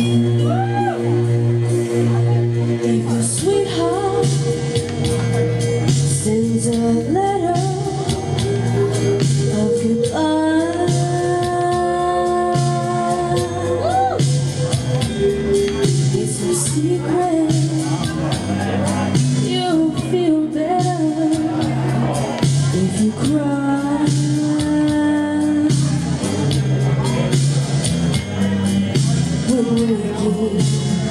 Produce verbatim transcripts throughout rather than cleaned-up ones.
If your sweetheart sends a letter of goodbye, it's a secret. You'll feel better if you cry. When waking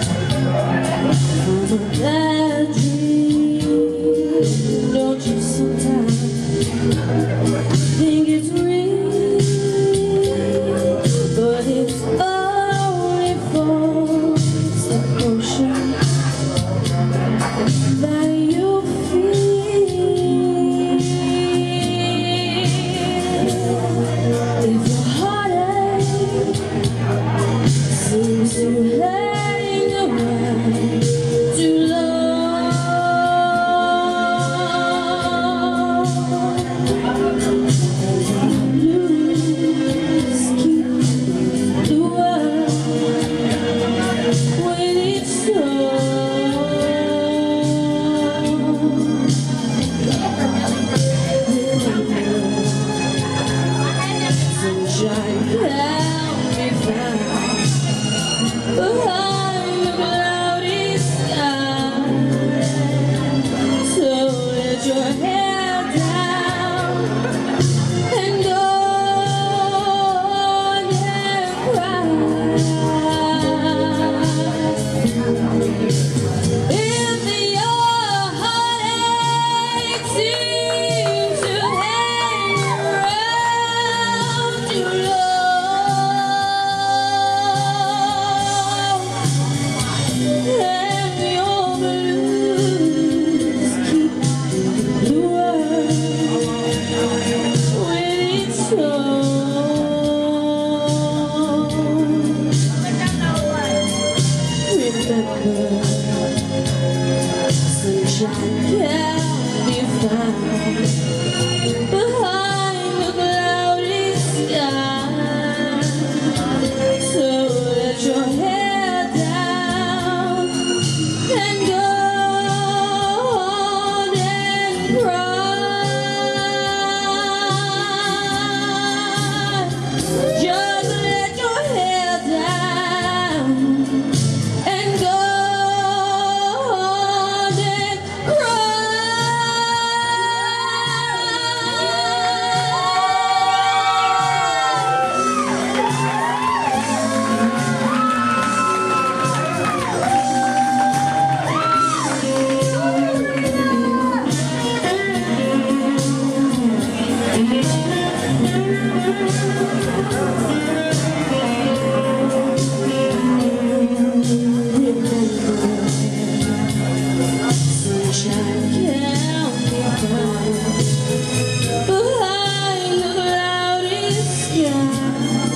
from a bad dream, don't you sometimes think it's real? But it's only for some emotion that you feel. If your heartache seems to hang around too long, blues keep the world when it's gone. Sunshine can be found behind the cloudy sky. So let your head down and go on and cry. If your heartache seems to hang around too long, and your blues keep the world when it's on. Remember, sunshine can be found behind the cloudy sky. So let your head down and go on and cry. Just let your head down and go on and cry. Sunshine can be found behind the cloudy sky.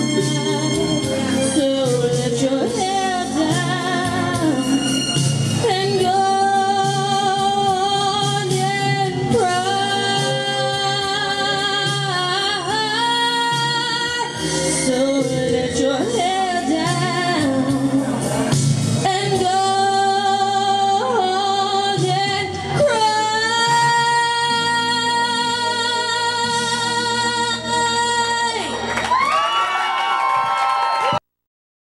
So let your head down and go on and cry. So let your head